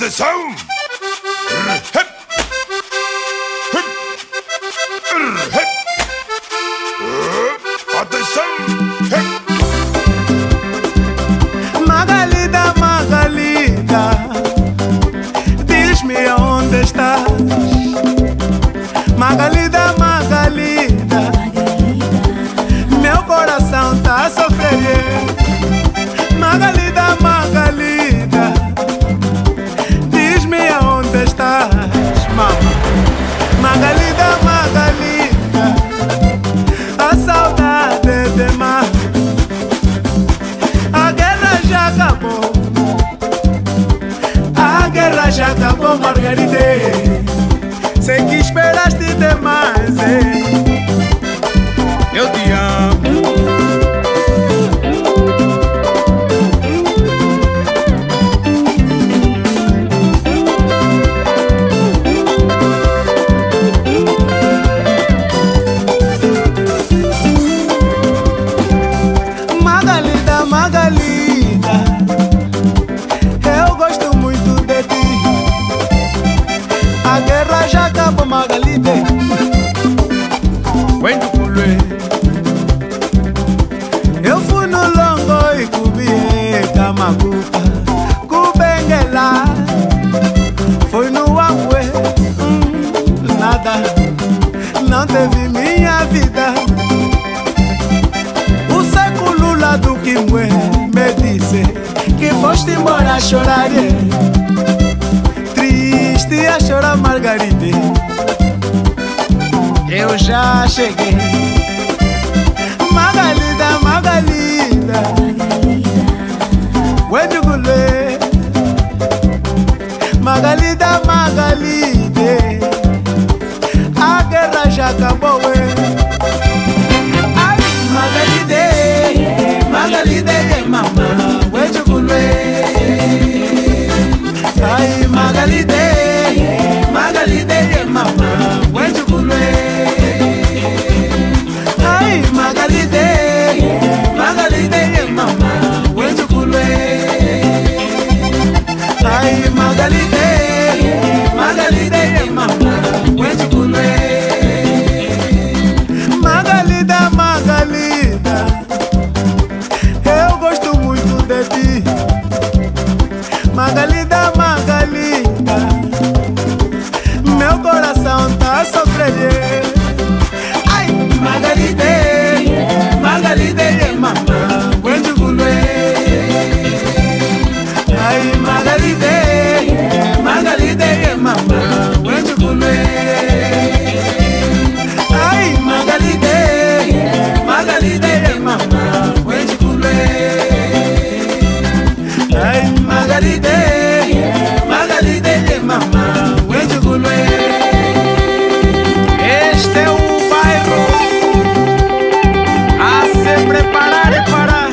Atenção! Atenção! Magalida, Magalida, diz-me onde estás. Magalida, Magalida, meu coração tá a sofrer. Magalida, Magalida, diz-me onde estás, mama. Magalida, Magalida, a saudade demais. A guerra já acabou, a guerra já acabou, Margarida. Sei que esperaste demais, eu te amo. Magalida, Magalida, eu gosto muito de ti. A guerra já acabou, Magalida. Quando pulei, eu fui no longo e comi camacuca, cubenguela. Foi no amue, nada, não teve minha vida. O século lá do Quimue me disse que foste embora a chorar, triste a chorar, Margarida. Eu já cheguei. Magalida, Magalida, Wedugule. Magalida, Magalida, a guerra já acabou, Ai, Magalida, Magalida, mamã, Wedugule. Ai, Magalida, Magalida, mamã, Wedugule. Ai, Magalida, Magalida, mamã, Wedugule. Ai, Magalida, Magalida, mamã, Wedugule. Magalida, Magalida, eu gosto muito de ti. Magalida, Magalida, meu coração tá a sofrer. Ai, Magalida, Magalida, mamã, Wedugule. Ai, Magalida, Magalida, mamã, Wedugule. Ai, Magalida, Magalida, mamã, Wedugule. Ai, Magalida, Magalida, mamã, Wedugule. Este é o bairro a se preparar e parar.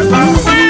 parti.